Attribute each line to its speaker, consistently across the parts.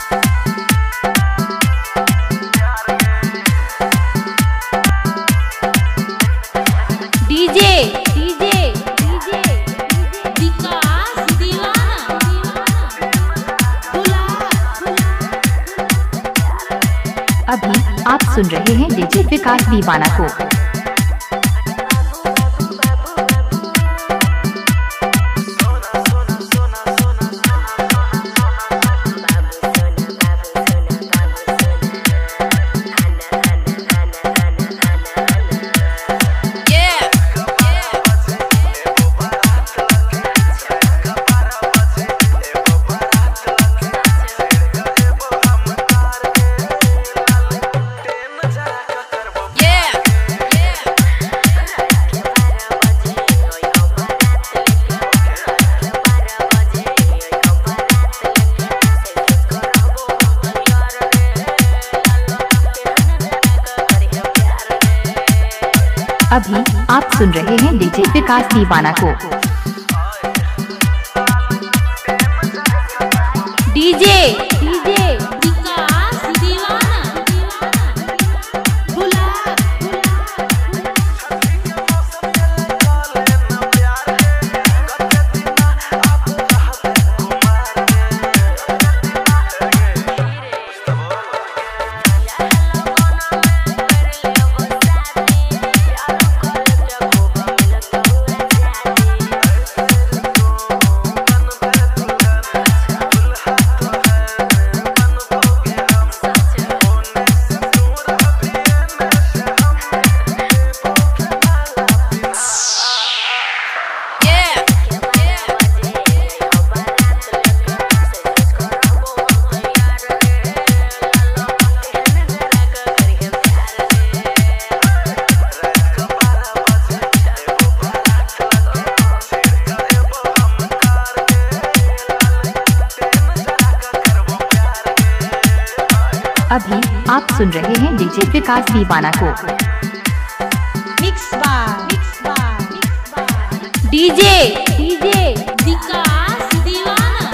Speaker 1: DJ विकास दीवाना।
Speaker 2: अभी आप सुन रहे हैं डीजे विकास दीवाना को। अभी आप सुन रहे हैं डीजे विकास दीवाना को।
Speaker 1: डीजे विकास दीवाना।
Speaker 2: अभी आप सुन रहे हैं डीजे विकास दीवाना को।
Speaker 1: मिक्स बार डीजे विकास दीवाना।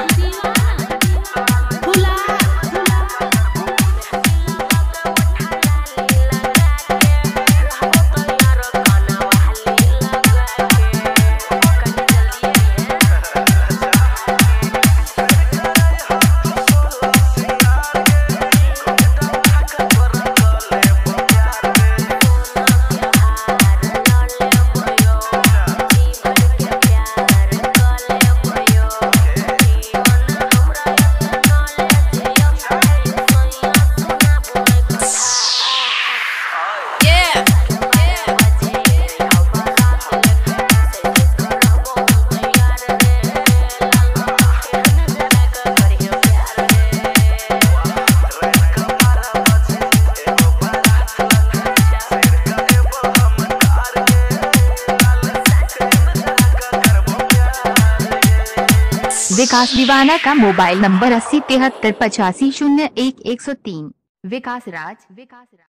Speaker 2: विकास दीवाना का मोबाइल नंबर 80 73 85 01 103। विकास राज।